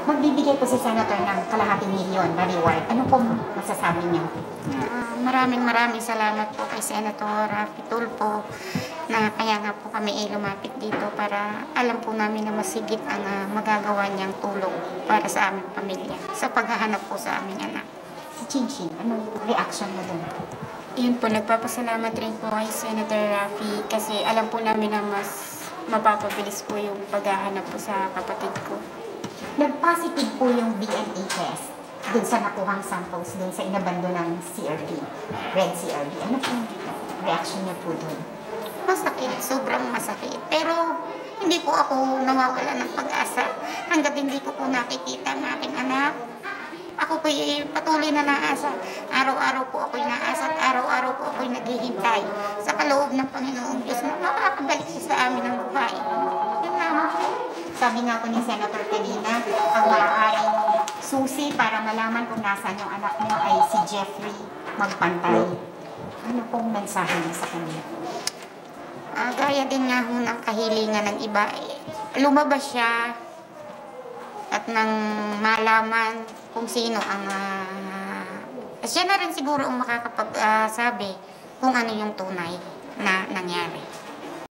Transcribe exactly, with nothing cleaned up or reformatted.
Magbibigay po si Senator ng kalahating milyon na reward. Ano pong masasabi niyo? Uh, maraming maraming salamat po kay Senator Raffy Tulfo na kaya nga po kami ay lumapit dito para alam po namin na masigit ang uh, magagawa niyang tulong para sa aming pamilya sa paghahanap po sa aming anak. Si Chinchin, anong reaction mo doon? Yun po, nagpapasalamat rin po kay Senator Raffy kasi alam po namin na mas mapapabilis po yung paghahanap po sa kapatid ko. Nag-positive po yung D N A test dun sa nakuhang samples dun sa inabando ng C R B, red C R B. Ano po reaction niya po dun? Masakit, sobrang masakit. Pero hindi po ako nawawala ng pag-asa hanggat hindi ko po nakikita ang aking anak. Ako po ay patuloy na naasa. Araw-araw po ako'y naasa at araw-araw po ako'y naghihintay sa kaloob ng Panginoong Diyos na makakabalik siya sa amin ng buhay. Yun lamang po. Sabi nga po ni Senator kanina, ang maaaring susi para malaman kung nasaan yung anak niyo ay si Jeffrey Magpantay. Ano pong mensahe niyo sa kanya? Uh, gaya din nga ho ng kahilingan ng iba. Lumabas siya at nang malaman kung sino ang... Uh, siya na rin siguro ang makakapagsabi uh, kung ano yung tunay na nangyari.